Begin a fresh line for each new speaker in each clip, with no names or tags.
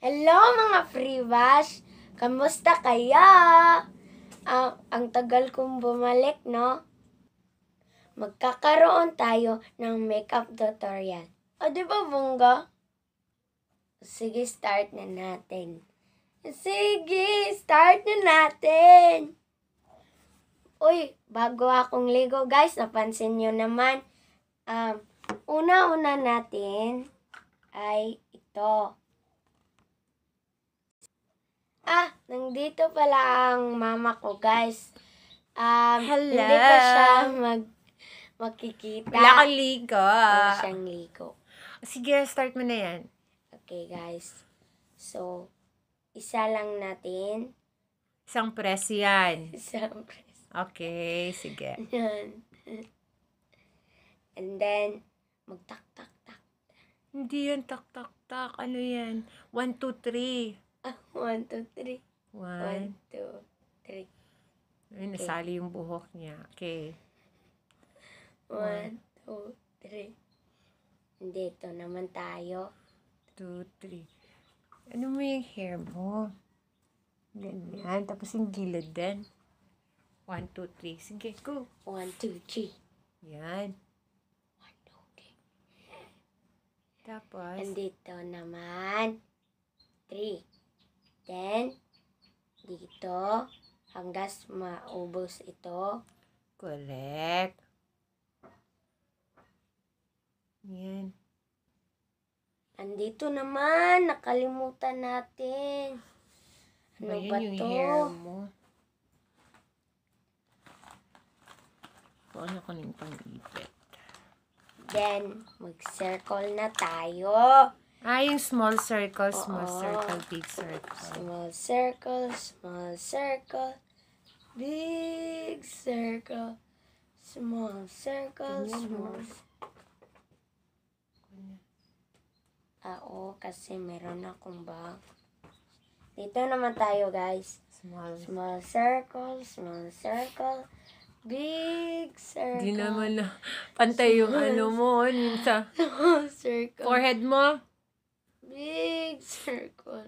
Hello mga freebash! Kamusta kaya? Ang tagal kong bumalik, no? Magkakaroon tayo ng makeup tutorial. O, di ba, bongga? Sige, start na natin. Uy, bago akong ligo, guys, napansin nyo naman, una-una natin ay ito. Nandito pala ang mama ko, guys.
Hello.
Hindi pa siya makikita.
Wala kang ligo.
Wala siyang ligo.
Sige, start mo na yan.
Okay, guys. So, isa lang natin.
Isang press yan.
Isang press.
Okay, sige.
Yan. And then, magtak-tak-tak.
Hindi yan tak-tak-tak. Ano yan? 1, 2, 3.
1, 2, 3. 1,
1.
2, 3.
Ay, nasali yung buhok niya. Okay.
1, 2, 3. Dito naman tayo.
2, 3. Ano mo yung hair mo? Ganyan. Tapos yung gilid din. 1, 2, 3. Sige, go.
1, 2, 3.
Yan.
1, 2, 3.
Tapos,
Andito naman. 3. Then, dito, hanggang maubos ito.
correct. Yan.
Andito naman, nakalimutan natin. Ano
Ba, yun
ba
yung
to?
hair mo. Paano ko yung pang-ipit?
Then, mag-circle na tayo.
Yung small circle, small
Oo.
circle, big circle.
Small circle, small circle. Big circle. Small circle,
Ganyan,
small
no?
Oo, kasi meron akong bag. Dito naman tayo, guys.
Small.
Small circle, big circle.
Di naman na pantay yung ano mo, yung sa
Small circle,
forehead mo.
big circle.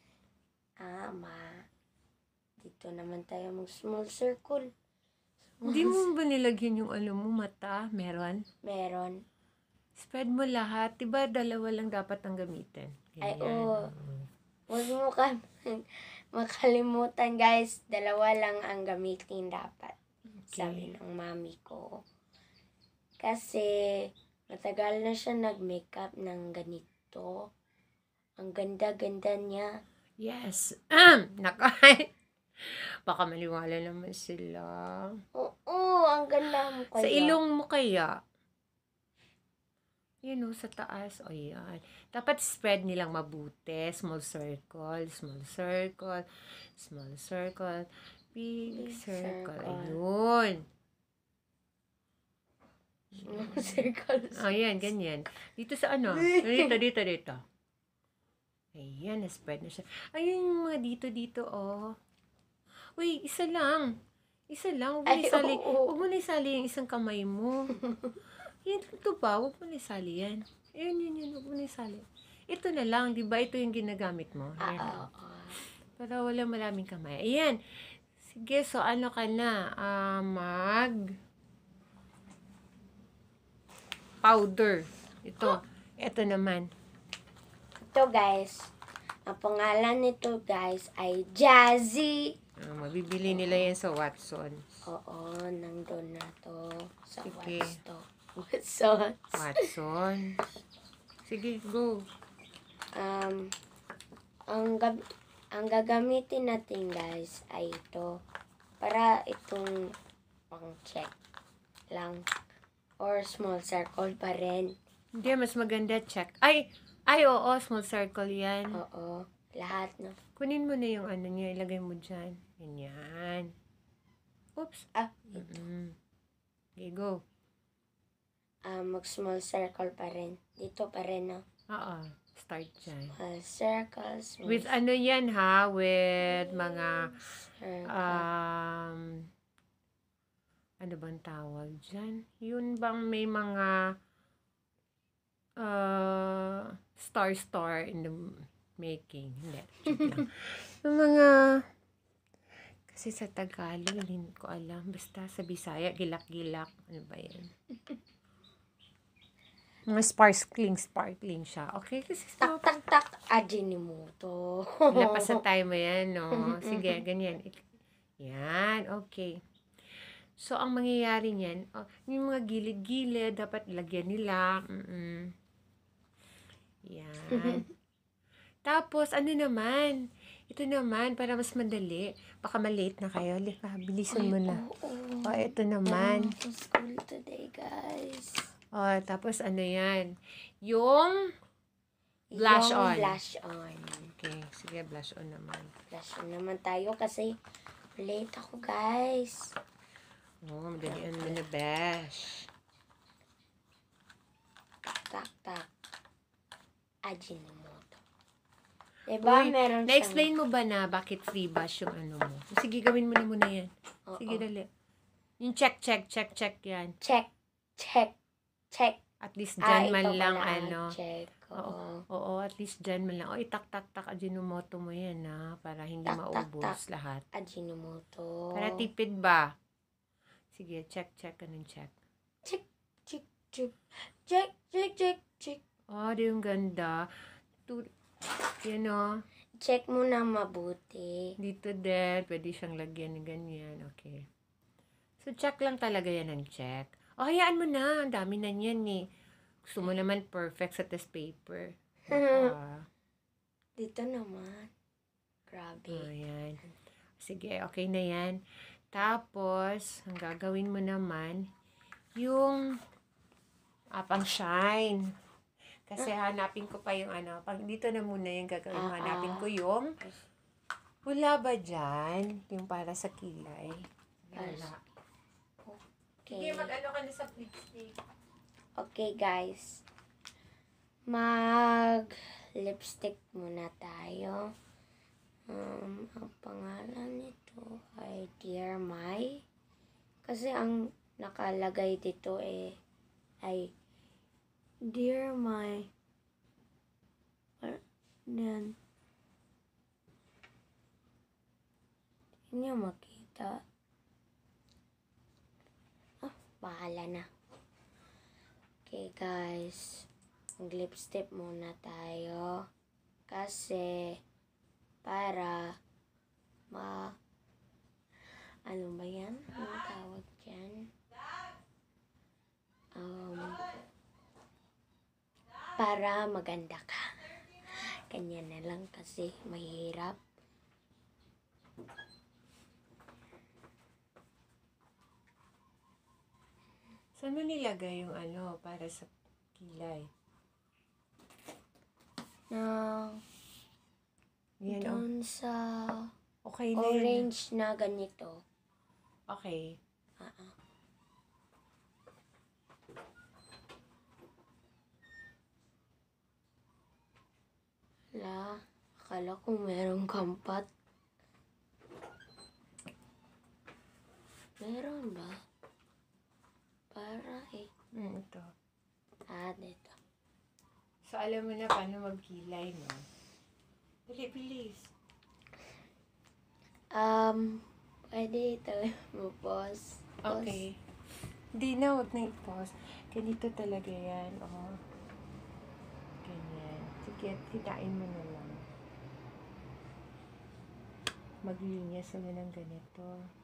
Dito naman tayo mag small circle.
Hindi mo ba nilagyan yung ano mo, mata? Meron?
Meron.
Spread mo lahat. Diba dalawa lang dapat ang gamitin?
Ay,
Ganyan.
oo. Huwag mo makalimutan, guys. Dalawa lang ang gamitin dapat. Sabi ng mami ko. Kasi, matagal na siya nag-makeup ng ganito. Ang ganda-ganda niya.
Yes. Nakay. Baka maliwala naman sila.
Oo, ang ganda mo kaya.
Sa ilong mo kaya? Yun o, sa taas. O yan. Dapat spread nilang mabuti. Small circle, small circle, small circle, big circle. Ayun.
Small circle.
Ayan, ganyan. Dito sa ano? Dito. Ayan, na-spread na siya. Ayun yung mga dito, oh. Uy, isa lang. Huwag mo
Ay,
isali.
oo.
Huwag mo na isali yung isang kamay mo. Yan, ito ba? Huwag mo na isali yan. Ayun. Huwag mo na isali. Ito na lang, di ba? Ito yung ginagamit mo. Ayan. Para wala maraming kamay. Ayan. Sige, so ano ka na? Powder. Ito naman.
Ito, guys. Ang pangalan nito, guys, ay Jazzy.
Mabibili nila yan sa Watson.
Oo, nandun na to. Sa
Sige.
Watson.
Sige, go.
Ang gagamitin natin, guys, ay ito. Para itong pang-check lang. Or small circle pa rin.
Hindi, mas maganda check. Ay, oo, small circle yan.
Oo, lahat, no?
Kunin mo na yung ano niya, ilagay mo dyan. Ganyan. Oops.
Ito.
Okay, go.
Mag-small circle pa rin. Dito pa rin, no?
Oo, start dyan.
Small circle, small
With ano yan ha, with mga,
circle.
ano bang tawag dyan? Yun bang may mga, star in the making. Hindi. Joke lang. Yung mga, kasi sa Tagalog, hindi ko alam. Basta sa Bisaya, gilak-gilak. Ano ba yan? Mga sparkling siya. Okay? Kasi
Tak, tak, tak. Ajinomoto.
wala pa sa time mo yan, no? Sige, ganyan. Yan, okay. So, ang mangyayari niyan, yung mga gilid-gilid, dapat lagyan nila. Yan. Tapos, ano naman? Ito naman, para mas madali. Baka malate na kayo. Lika, bilisan mo na.
Oo.
Ito naman.
Sa school today, guys.
Tapos ano yan? Yung blush
Yung
on.
blush on.
Okay, sige, blush on naman.
Blush on naman tayo kasi late ako, guys.
Madalian mo na, besh.
Tak, tak. Ajinomoto. Diba,
Uy,
meron
na-explain mo ba na bakit free bash yung ano mo? Sige, gawin mo na muna yan.
Oo.
Sige, dali. Yung check yan.
Check.
At least dyan
Ito
man lang,
pala, check.
Oo, at least dyan man lang. Itak-tak-tak, Ajinomoto mo yan, ha? Para hindi
Tak, tak,
maubos lahat.
Ajinomoto.
Para tipid ba? Sige, check. Anong check?
Check.
Di yung ganda. Yan,
Check mo na mabuti.
Dito din, pwede siyang lagyan ng ganyan. Okay. So, check lang talaga yan ng check. Hayaan mo na. Ang dami na yan, eh. Gusto mo naman perfect sa test paper.
Dito naman. Grabe.
Ayan. Sige, okay na yan. Tapos, ang gagawin mo naman, yung pang shine. Kasi hanapin ko pa yung pag dito na muna yung gagawin. Hanapin ko yung, wala ba dyan? Yung para sa kilay. Wala.
Okay.
Sige, mag-ano ka na sa lipstick.
Okay, guys. Mag-lipstick muna tayo. Ang pangalan nito ay Dear My. Kasi ang nakalagay dito ay Dear My. Yan. Hindi niyo makita. Bahala na. Okay, guys. Mag-lipstick muna tayo. Kasi, para ano ba yan? Ano tawag dyan? Para maganda ka. Ganyan na lang kasi mahirap.
Saan mo nilagay yung para sa kilay? Yan,
Doon sa
okay na
orange na ganito.
Okay.
Akala ko merong kampat. Meron ba? Para
Ito.
dito.
So, alam mo na paano magkilay, no? Dali, bilis.
Pwede ito mo-pause.
Okay. Hindi na, huwag na i-pause. Ganito talaga yan, Ganyan. Sige, kitain mo na lang. Maglinya sila ng ganito.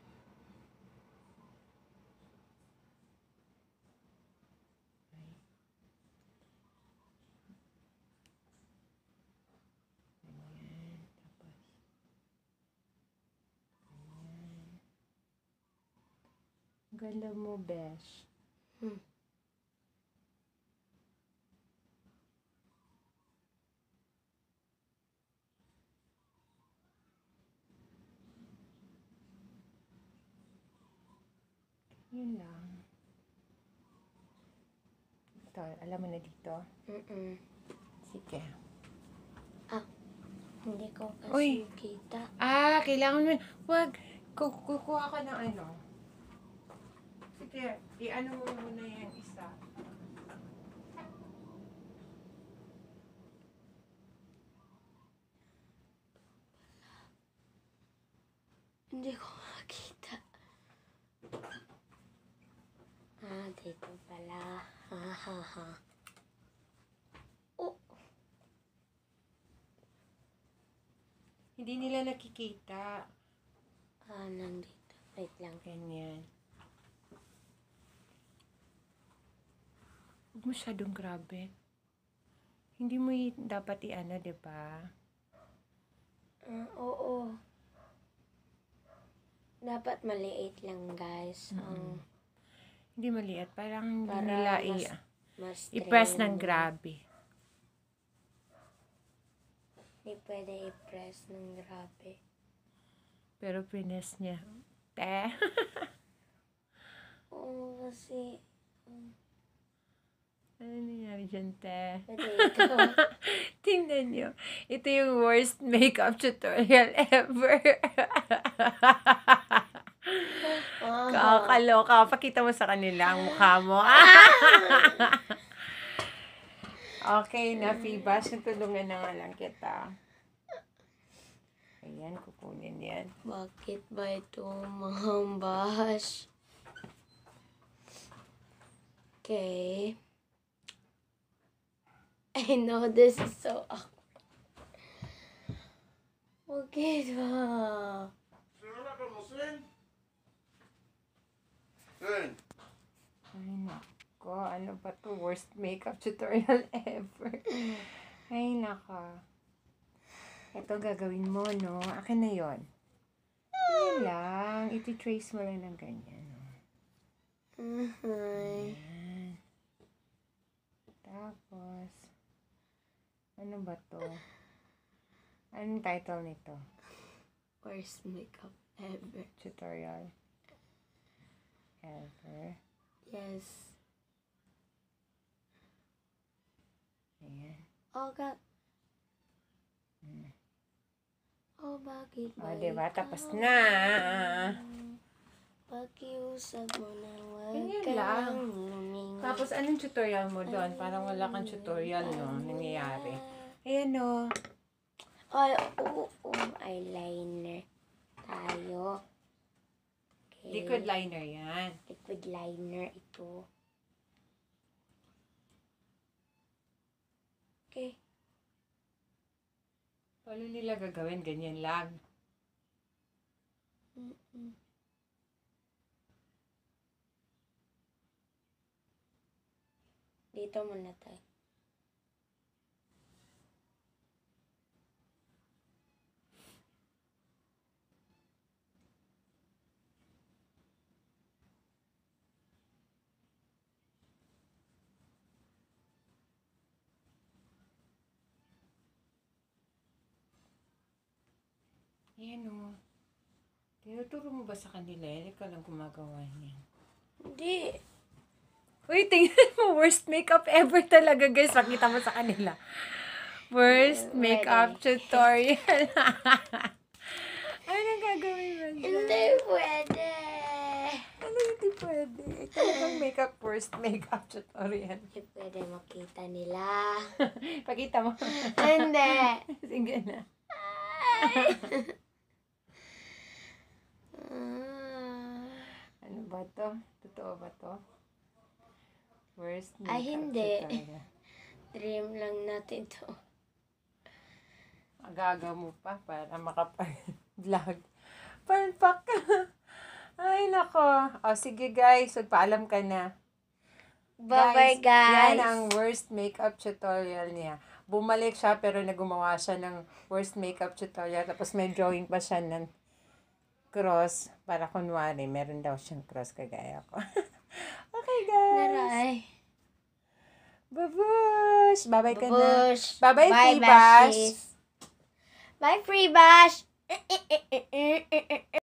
Ganda mo, besh. Yun lang. Ito, alam mo na dito? Sige.
Hindi ko kasi
Uy.
kita.
Kailangan mo. Wag. Kukuha ka ng Sige, i-ano mo muna yan isa.
Haha. Oh,
Hindi nila nakikita.
nandito. Wait lang.
Ganyan. Huwag masyadong grabe. Hindi mo dapat i-ano, diba?
Oo. Dapat maliit lang, guys.
Hindi maliit. Parang hindi
Para
nila
mas
i-press
trim.
ng grabe.
Hindi pwede i-press ng grabe.
Pero prines niya. Te.
Oo, kasi
Ano nangyari dyan, te?
pwede ito.
Tingnan nyo. Ito yung worst makeup tutorial ever. Kakaloka. Pakita mo sa kanila ang mukha mo. Okay na, Phoebas. Tulungan na nga lang kita. Ayan, kukunin yan.
Bakit ba ito mahambas? Okay. I know this is so awkward. Bakit ba?
Ay, nako. Ano ba to? Worst makeup tutorial ever. Ay, nako. Ito gagawin mo, no? Akin na yon. Yan lang. Iti-trace mo lang ng ganyan. No? Ayan. Tapos, ano ba to? Anong title nito?
Worst makeup ever.
Tutorial. Ever.
Yes.
Ayan.
Oh, God. Oh, bakit ba
O, diba?
ikaw?
Tapos na.
Pakiusap mo na huwag
Ganyan
kang
lang.
humingi.
Tapos, anong tutorial mo doon? Parang wala kang tutorial, no? Nangyayari. Ayan, no?
Ay, eyeliner tayo. Okay.
Liquid liner yan.
Liquid liner ito. Okay.
Paano nila gagawin? Ganyan lang.
Dito muna tayo.
Ayan, no? Tinuturo mo ba sa kanila? Ikaw lang gumagawa niyan.
Hindi.
Uy, tingnan mo. Worst makeup ever talaga, guys. Pakita mo sa kanila. Worst makeup tutorial. Ano gagawin mo dyan?
Hindi pwede.
Ano hindi pwede? Ikaw lang makeup worst makeup tutorial.
Hindi pwede makita nila.
Pakita mo.
Hindi.
Sige na. Ano ba to? Totoo ba to? Worst makeup
Ay, hindi.
tutorial.
Dream lang natin to.
Agaga mo pa para makapag-vlog. Palpak ka. Ay, nako. O, sige guys. Magpaalam ka na.
Bye-bye, guys.
Yan ang worst makeup tutorial niya. Bumalik siya pero nagumawa siya ng worst makeup tutorial. Tapos may drawing pa siya ng cross. Para kunwari, meron daw siyang cross kagaya ko. Okay, guys.
Naray.
Babush! Bye-bye ka na.
Babush.
Bye-bye,
Bye,
Free Bash.
Bashies. Bye, Free Bash.